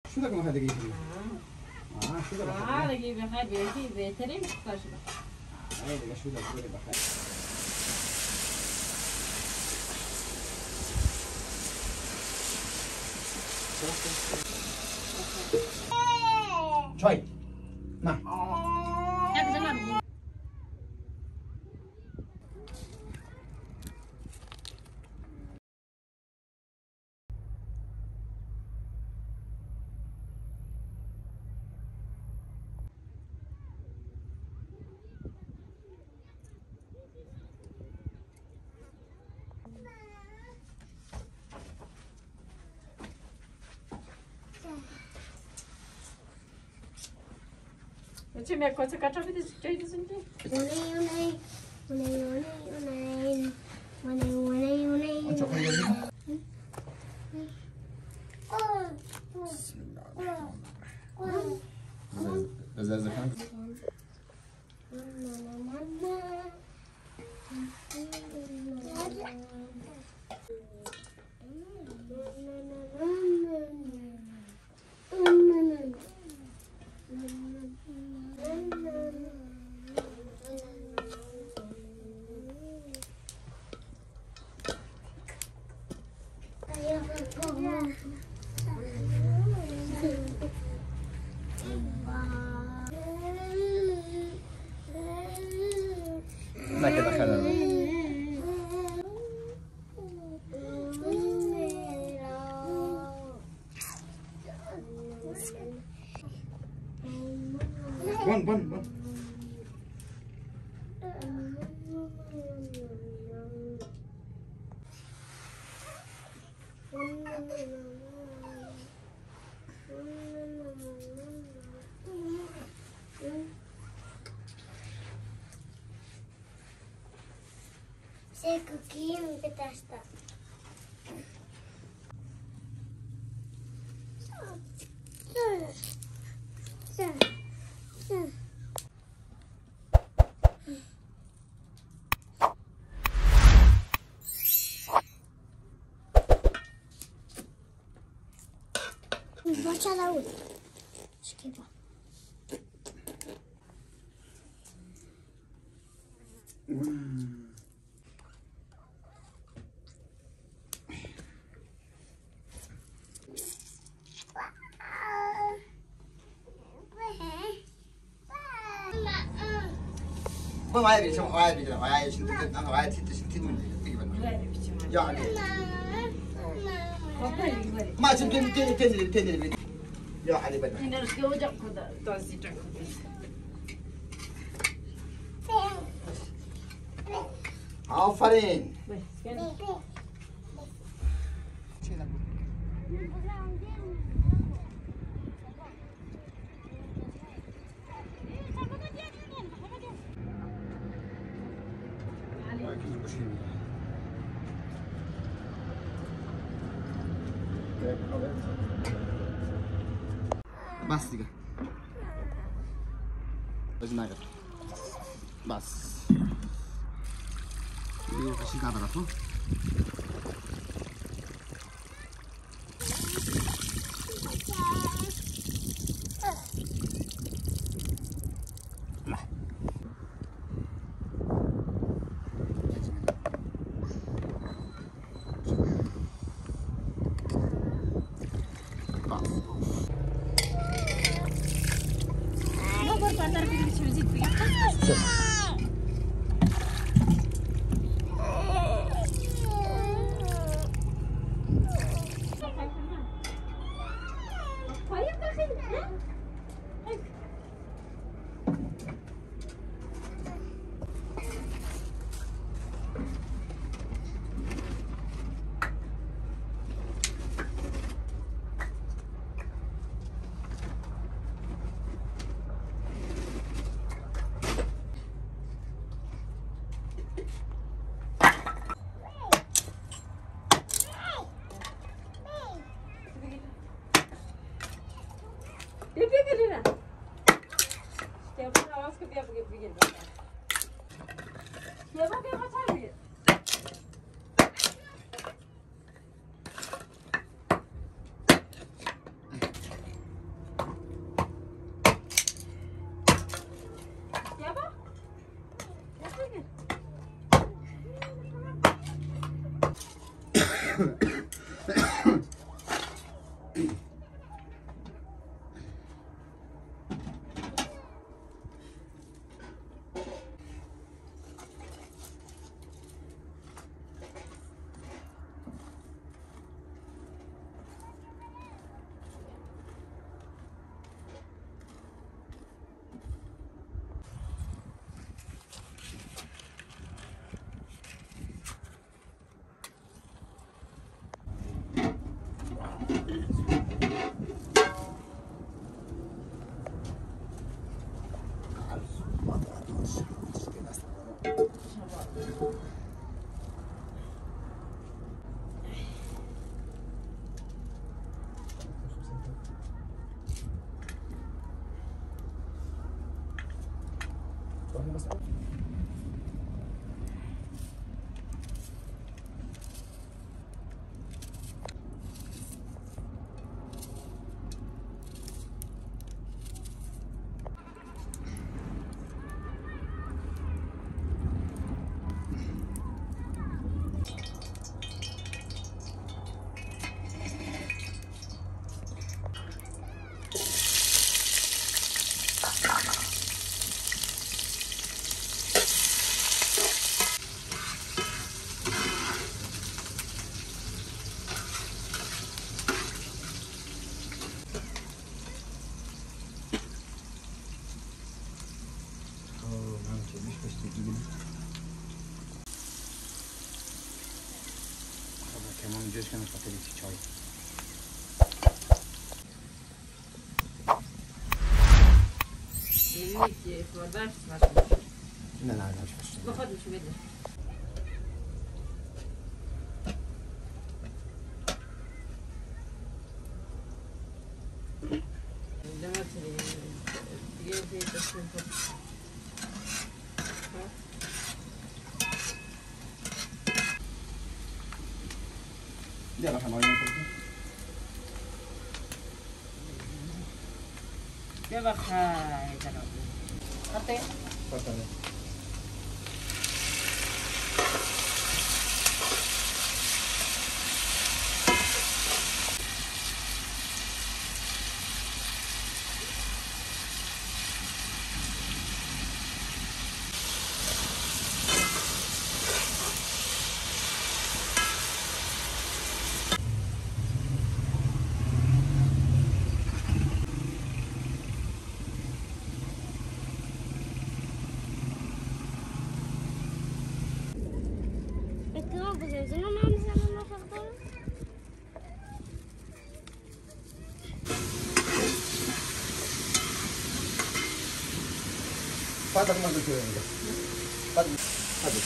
شو لك ما هذا جيبي؟ شو لك؟ هذا جيبي خبيتي بيتري مختشبة. هذا شو لك بقول بخير. شوي. ما. Czy mnie końca kacza widzisz, gdzie jest indziej? لا كده خلاص. بن Sei coquinho que testa. Bota lá outra. Acho que é bom. ما معايا بيجي معايا بيجي معايا شنو أنا معايا تيجي من تقريبا يعني ما تنزل يا علي بدر هنا رجعوا كذا توزي جاكو آفرین بس دیگه بزن نگرد بس دیگه کشی نداره تو كمان جوش كانت قتلي في شاي Yemek var, لا لا مش فشل باخد مش بدي. يلا خلينا يا بخاي ترى. حطيت. تفضل Bekliyorum bu zevzini ama sen ona kalkalım. فاضل ما قلت له فاضل فاضل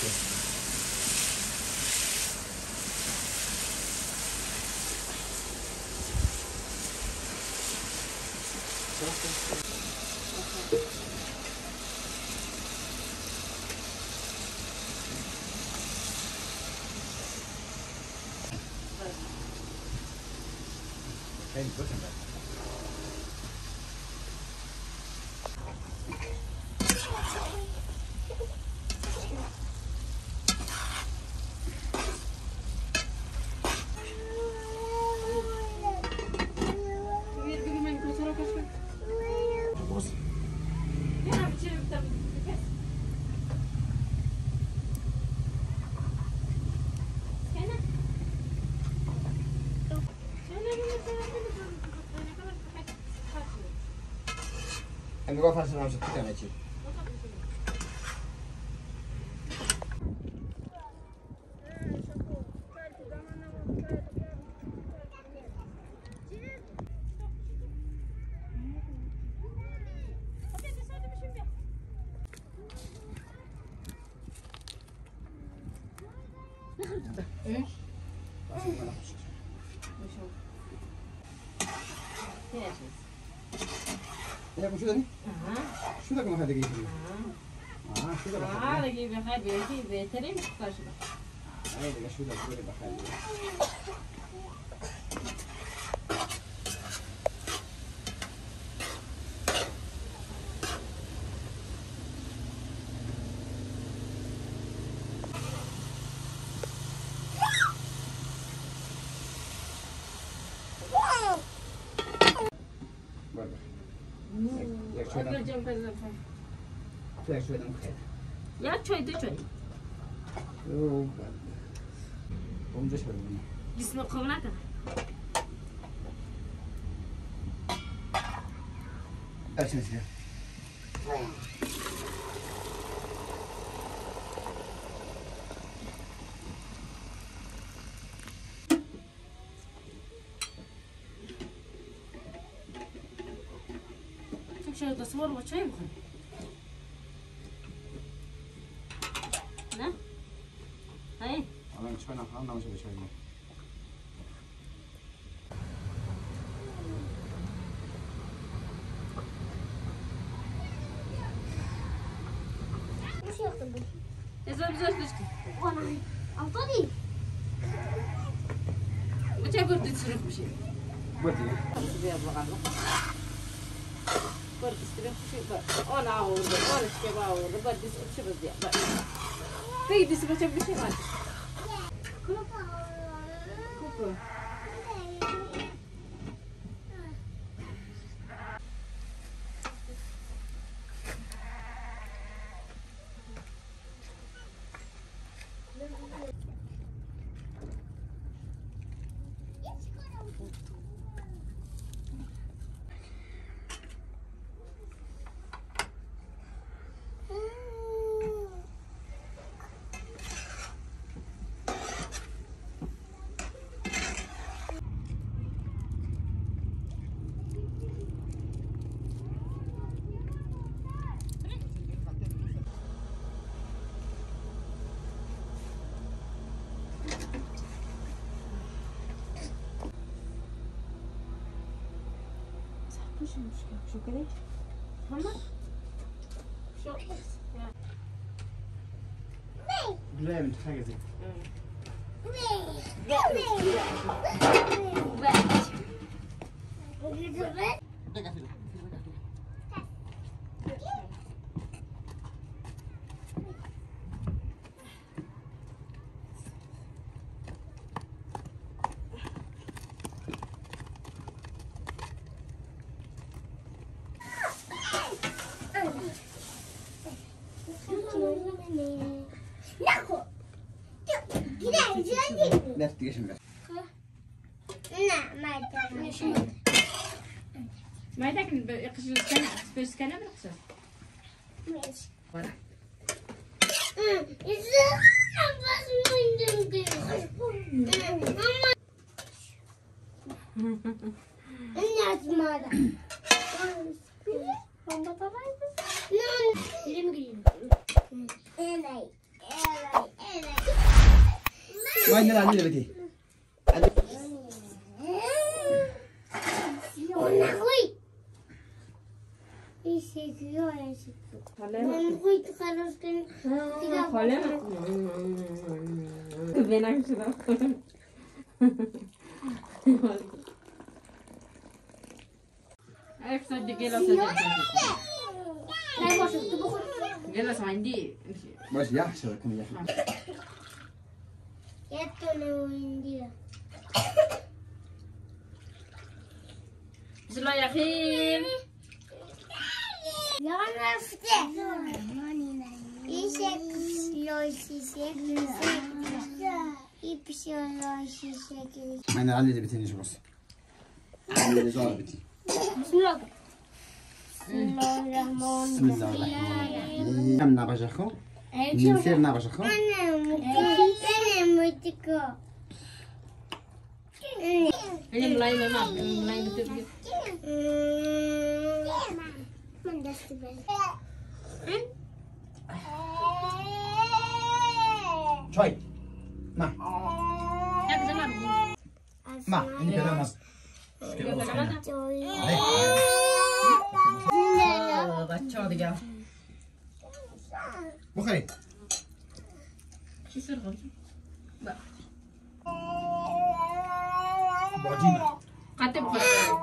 أنا واقف على سلام ستة أنا شيء. يا أبو شو ذا؟ شو ذا كم هذا جيبه؟ شو ذا؟ هذا جيبه هاي بيتي تري مختاشة. هاي شو ذا كله بخير. يا شوي ده شوي. ومجش بالمني. جسمه قولاته. أرسل سير. شوف شو تصور وشوي بخن. لا. هاي. أنا مش فاهم أنا مش بشوي. إذا بزوج تشكي وانا أعطني متى قلت تصرف بشي بدي بيض بغلق قلت تصرف بشي أنا أقول أنا شكي بقول بدي شو بدي تيجي تسمع بشي ما كوكو شو المشكلة؟ شو كذا؟ محمد؟ شو؟ لا من حاجة زي لا تيجي بس ما يدك يقش الكلام بس كلام نقصه ماشي ولا ما عندنا عندنا بدي جلس عندي ماشي يا حشرة كم يا بسم الله يا اخي ما أنا عندي بتيجي شو بس عندي زار بتي بسم الله الرحمن بسم الله الرحمن الرحيم كم نبجخو نمسير نبجخو ini mulai memang mulai betul شوي ما ya ke sana ما ini kena mas baca dia بخير kisir kan بعدينا kate bukan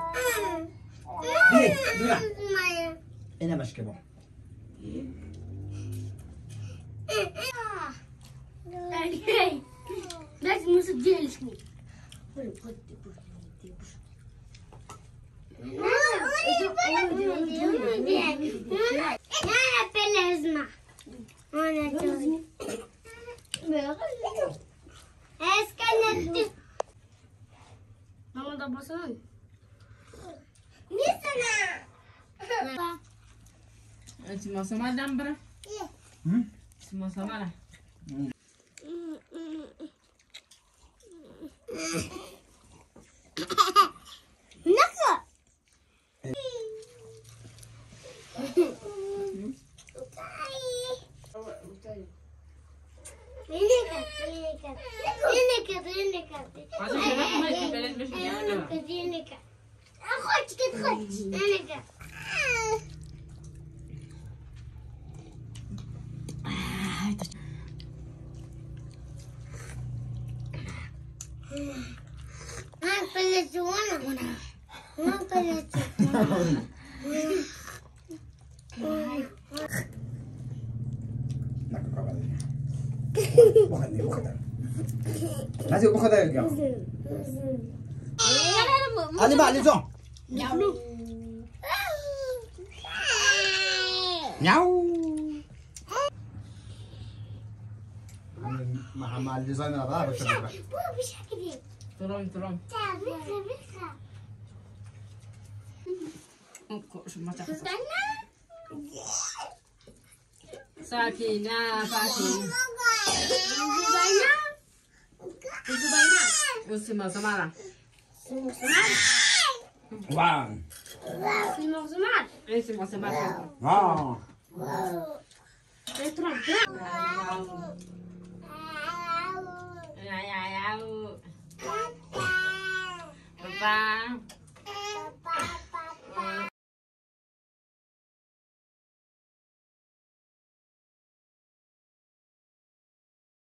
ليه لا أنا مش كبار لازم نسجل شوي mama dah bosan semua sama dambra semua sama lah Nak kau kata. Bukan ni bukan. Nasi bukan dah kau. Ali mak ni song. Nhau luôn. Nhau. Mahal di sana apa betul betul. Turun. Kok semacam Sakina, Usima Samara. Wah. Usima Samara. Ah. Turun. Ya. Papa.